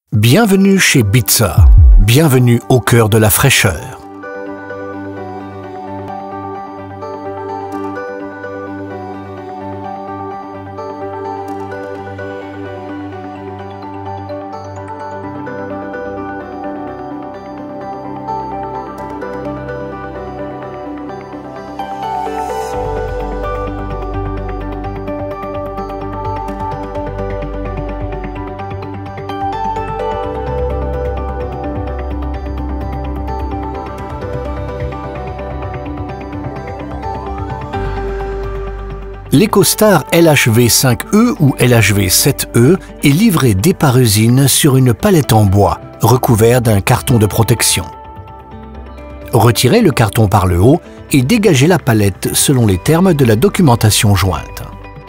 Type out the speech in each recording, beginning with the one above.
Bienvenue chez Bitsa, bienvenue au cœur de la fraîcheur. L'EcoStar LHV5E ou LHV7E est livré dès par usine sur une palette en bois, recouvert d'un carton de protection. Retirez le carton par le haut et dégagez la palette selon les termes de la documentation jointe.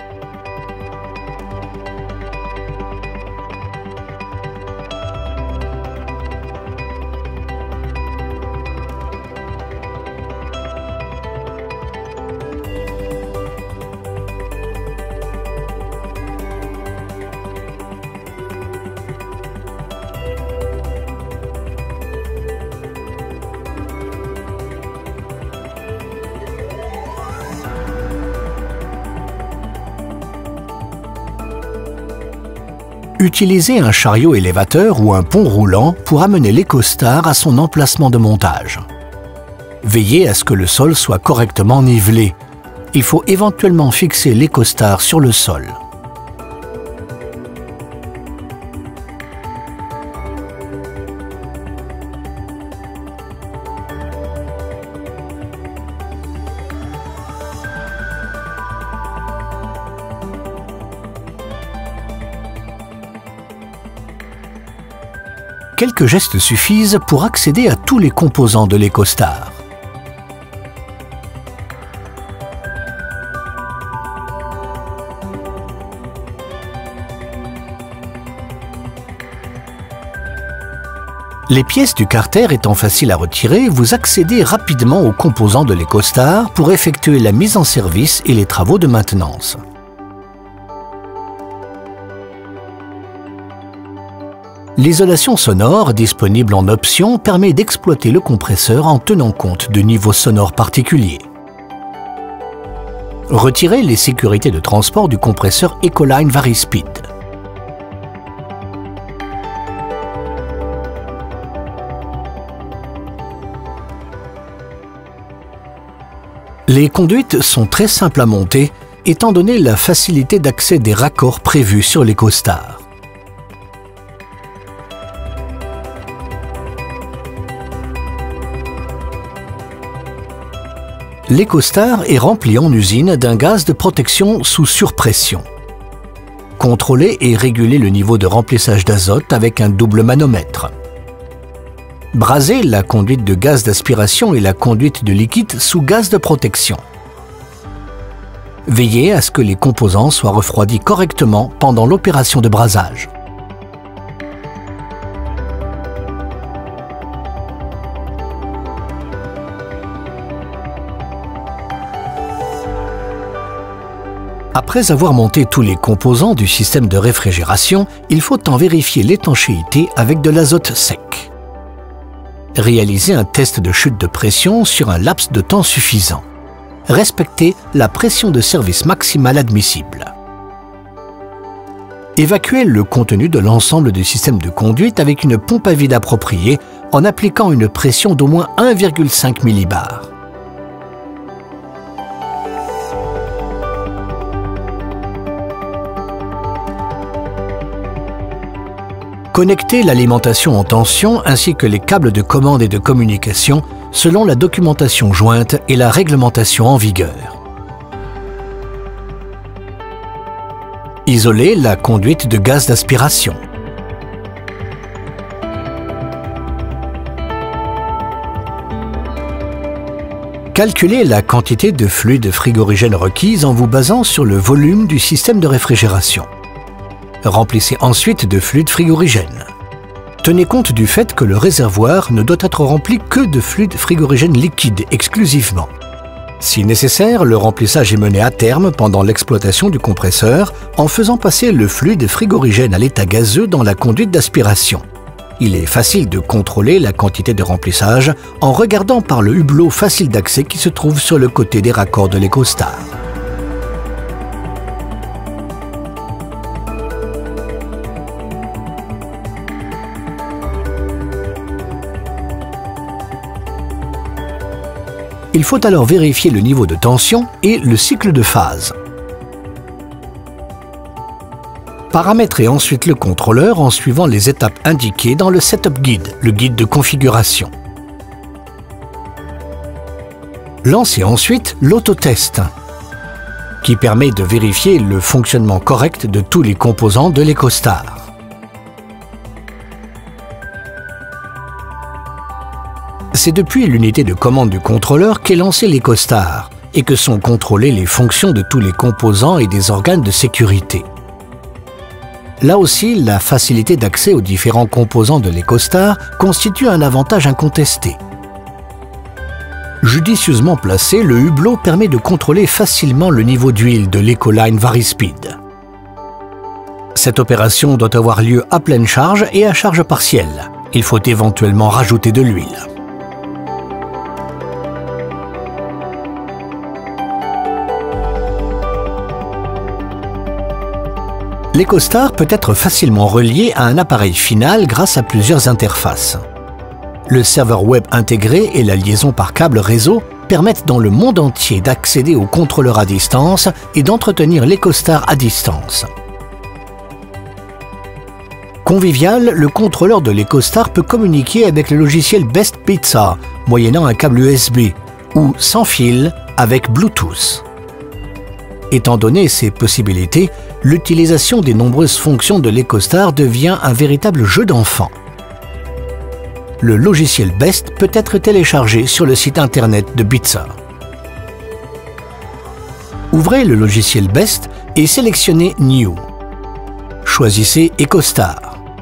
Utilisez un chariot élévateur ou un pont roulant pour amener l'EcoStar à son emplacement de montage. Veillez à ce que le sol soit correctement nivelé. Il faut éventuellement fixer l'EcoStar sur le sol. Quelques gestes suffisent pour accéder à tous les composants de l'EcoStar. Les pièces du carter étant faciles à retirer, vous accédez rapidement aux composants de l'EcoStar pour effectuer la mise en service et les travaux de maintenance. L'isolation sonore, disponible en option, permet d'exploiter le compresseur en tenant compte de niveaux sonores particuliers. Retirez les sécurités de transport du compresseur Ecoline Varispeed. Les conduites sont très simples à monter, étant donné la facilité d'accès des raccords prévus sur l'EcoStar. L'EcoStar est rempli en usine d'un gaz de protection sous surpression. Contrôlez et régulez le niveau de remplissage d'azote avec un double manomètre. Brasez la conduite de gaz d'aspiration et la conduite de liquide sous gaz de protection. Veillez à ce que les composants soient refroidis correctement pendant l'opération de brasage. Après avoir monté tous les composants du système de réfrigération, il faut en vérifier l'étanchéité avec de l'azote sec. Réalisez un test de chute de pression sur un laps de temps suffisant. Respectez la pression de service maximale admissible. Évacuez le contenu de l'ensemble du système de conduite avec une pompe à vide appropriée en appliquant une pression d'au moins 1,5 millibar. Connectez l'alimentation en tension ainsi que les câbles de commande et de communication selon la documentation jointe et la réglementation en vigueur. Isolez la conduite de gaz d'aspiration. Calculez la quantité de fluide frigorigène requise en vous basant sur le volume du système de réfrigération. Remplissez ensuite de fluide frigorigène. Tenez compte du fait que le réservoir ne doit être rempli que de fluide frigorigène liquide exclusivement. Si nécessaire, le remplissage est mené à terme pendant l'exploitation du compresseur en faisant passer le fluide frigorigène à l'état gazeux dans la conduite d'aspiration. Il est facile de contrôler la quantité de remplissage en regardant par le hublot facile d'accès qui se trouve sur le côté des raccords de l'EcoStar. Il faut alors vérifier le niveau de tension et le cycle de phase. Paramétrez ensuite le contrôleur en suivant les étapes indiquées dans le Setup Guide, le guide de configuration. Lancez ensuite l'autotest, qui permet de vérifier le fonctionnement correct de tous les composants de l'EcoStar. C'est depuis l'unité de commande du contrôleur qu'est lancé l'EcoStar et que sont contrôlées les fonctions de tous les composants et des organes de sécurité. Là aussi, la facilité d'accès aux différents composants de l'EcoStar constitue un avantage incontesté. Judicieusement placé, le hublot permet de contrôler facilement le niveau d'huile de l'EcoLine Varispeed. Cette opération doit avoir lieu à pleine charge et à charge partielle. Il faut éventuellement rajouter de l'huile. L'EcoStar peut être facilement relié à un appareil final grâce à plusieurs interfaces. Le serveur web intégré et la liaison par câble réseau permettent dans le monde entier d'accéder au contrôleur à distance et d'entretenir l'EcoStar à distance. Convivial, le contrôleur de l'EcoStar peut communiquer avec le logiciel Best Pizza, moyennant un câble USB, ou sans fil avec Bluetooth. Étant donné ces possibilités, l'utilisation des nombreuses fonctions de l'EcoStar devient un véritable jeu d'enfant. Le logiciel Best peut être téléchargé sur le site internet de Bitsa. Ouvrez le logiciel Best et sélectionnez New. Choisissez EcoStar.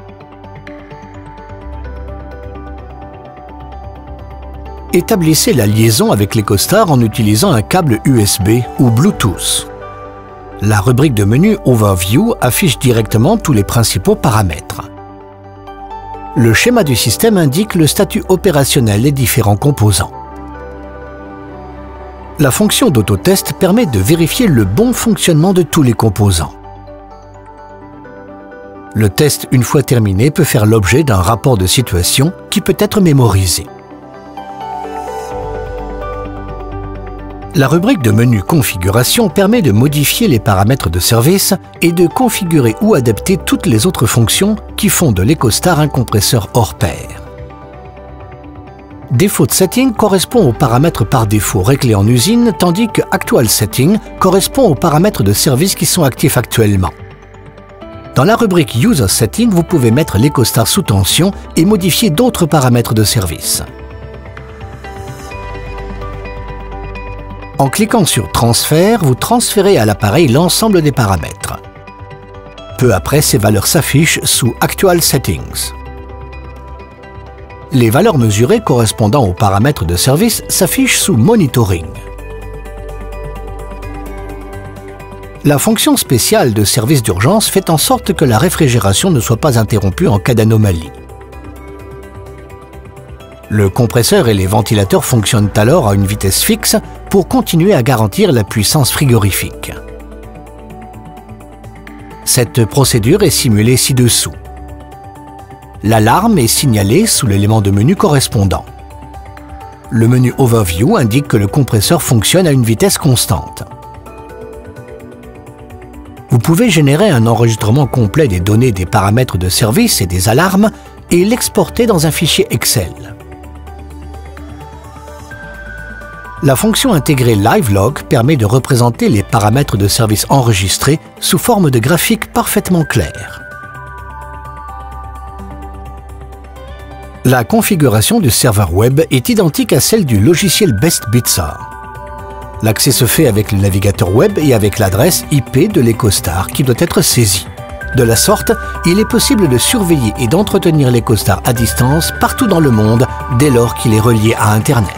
Établissez la liaison avec l'EcoStar en utilisant un câble USB ou Bluetooth. La rubrique de menu Overview affiche directement tous les principaux paramètres. Le schéma du système indique le statut opérationnel des différents composants. La fonction d'autotest permet de vérifier le bon fonctionnement de tous les composants. Le test, une fois terminé, peut faire l'objet d'un rapport de situation qui peut être mémorisé. La rubrique de menu Configuration permet de modifier les paramètres de service et de configurer ou adapter toutes les autres fonctions qui font de l'EcoStar un compresseur hors pair. Default Setting correspond aux paramètres par défaut réglés en usine, tandis que Actual Setting correspond aux paramètres de service qui sont actifs actuellement. Dans la rubrique User Setting, vous pouvez mettre l'EcoStar sous tension et modifier d'autres paramètres de service. En cliquant sur Transfert, vous transférez à l'appareil l'ensemble des paramètres. Peu après, ces valeurs s'affichent sous Actual Settings. Les valeurs mesurées correspondant aux paramètres de service s'affichent sous Monitoring. La fonction spéciale de service d'urgence fait en sorte que la réfrigération ne soit pas interrompue en cas d'anomalie. Le compresseur et les ventilateurs fonctionnent alors à une vitesse fixe pour continuer à garantir la puissance frigorifique. Cette procédure est simulée ci-dessous. L'alarme est signalée sous l'élément de menu correspondant. Le menu Overview indique que le compresseur fonctionne à une vitesse constante. Vous pouvez générer un enregistrement complet des données des paramètres de service et des alarmes et l'exporter dans un fichier Excel. La fonction intégrée LiveLog permet de représenter les paramètres de service enregistrés sous forme de graphique parfaitement clair. La configuration du serveur web est identique à celle du logiciel Best Bitsa. L'accès se fait avec le navigateur web et avec l'adresse IP de l'EcoStar qui doit être saisie. De la sorte, il est possible de surveiller et d'entretenir l'EcoStar à distance partout dans le monde dès lors qu'il est relié à Internet.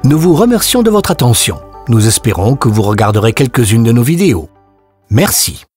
Nous vous remercions de votre attention. Nous espérons que vous regarderez quelques-unes de nos vidéos. Merci.